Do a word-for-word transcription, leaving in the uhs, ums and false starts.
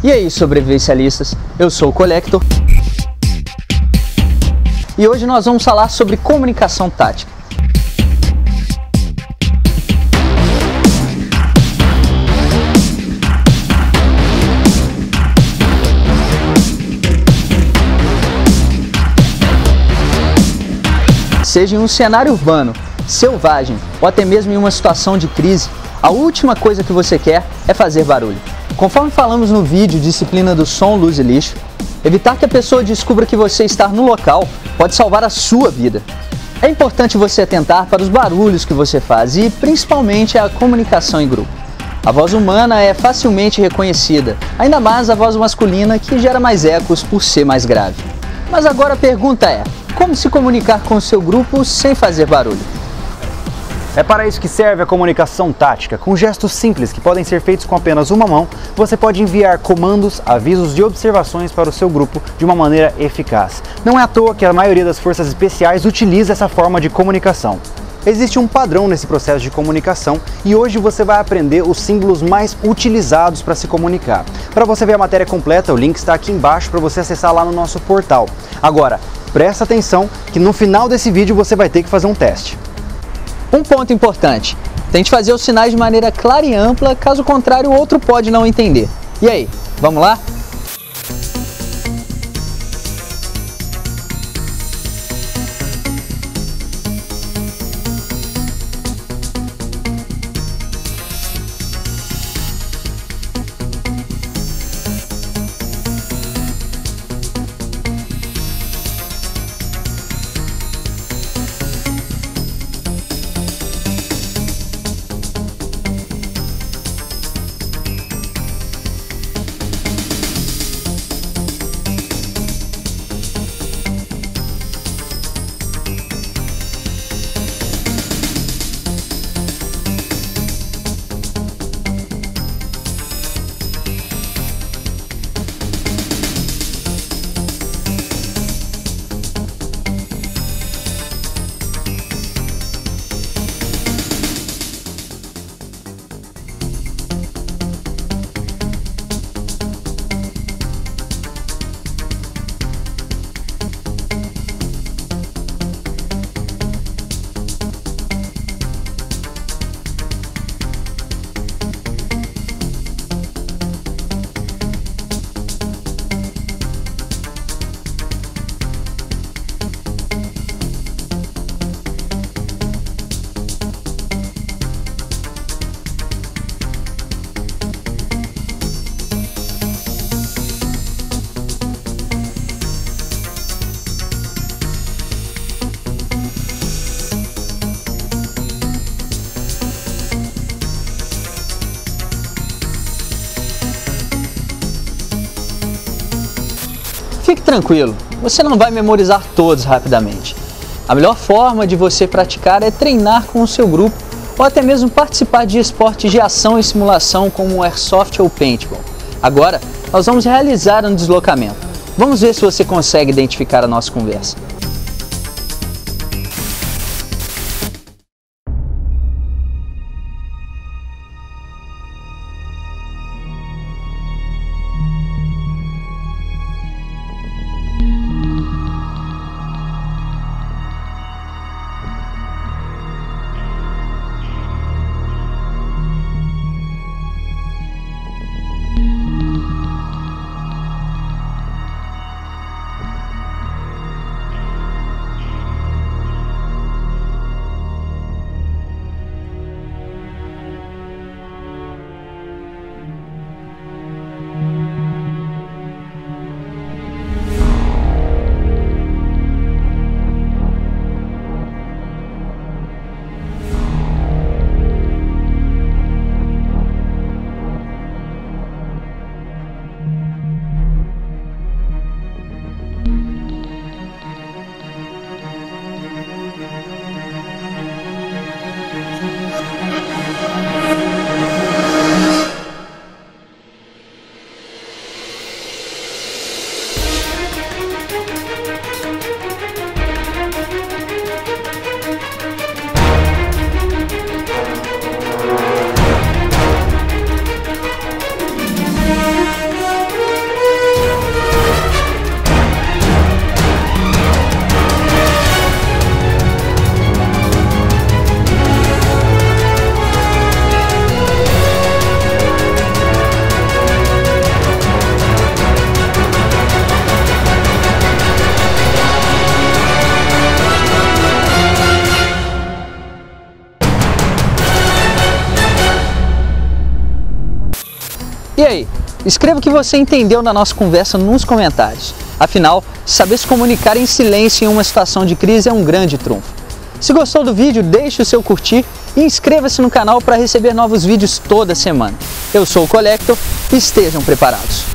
E aí, sobrevivencialistas, eu sou o Collector e hoje nós vamos falar sobre comunicação tática. Seja em um cenário urbano, selvagem ou até mesmo em uma situação de crise, a última coisa que você quer é fazer barulho. Conforme falamos no vídeo Disciplina do Som, Luz e Lixo, evitar que a pessoa descubra que você está no local pode salvar a sua vida. É importante você atentar para os barulhos que você faz e principalmente a comunicação em grupo. A voz humana é facilmente reconhecida, ainda mais a voz masculina que gera mais ecos por ser mais grave. Mas agora a pergunta é, como se comunicar com o seu grupo sem fazer barulho? É para isso que serve a comunicação tática. Com gestos simples que podem ser feitos com apenas uma mão, você pode enviar comandos, avisos e observações para o seu grupo de uma maneira eficaz. Não é à toa que a maioria das forças especiais utiliza essa forma de comunicação. Existe um padrão nesse processo de comunicação e hoje você vai aprender os símbolos mais utilizados para se comunicar. Para você ver a matéria completa, o link está aqui embaixo para você acessar lá no nosso portal. Agora, presta atenção que no final desse vídeo você vai ter que fazer um teste. Um ponto importante, tente fazer os sinais de maneira clara e ampla, caso contrário o outro pode não entender. E aí, vamos lá? Fique tranquilo, você não vai memorizar todos rapidamente. A melhor forma de você praticar é treinar com o seu grupo ou até mesmo participar de esportes de ação e simulação como Airsoft ou Paintball. Agora, nós vamos realizar um deslocamento. Vamos ver se você consegue identificar a nossa conversa. E aí? Escreva o que você entendeu na nossa conversa nos comentários. Afinal, saber se comunicar em silêncio em uma situação de crise é um grande trunfo. Se gostou do vídeo, deixe o seu curtir e inscreva-se no canal para receber novos vídeos toda semana. Eu sou o Collector e estejam preparados.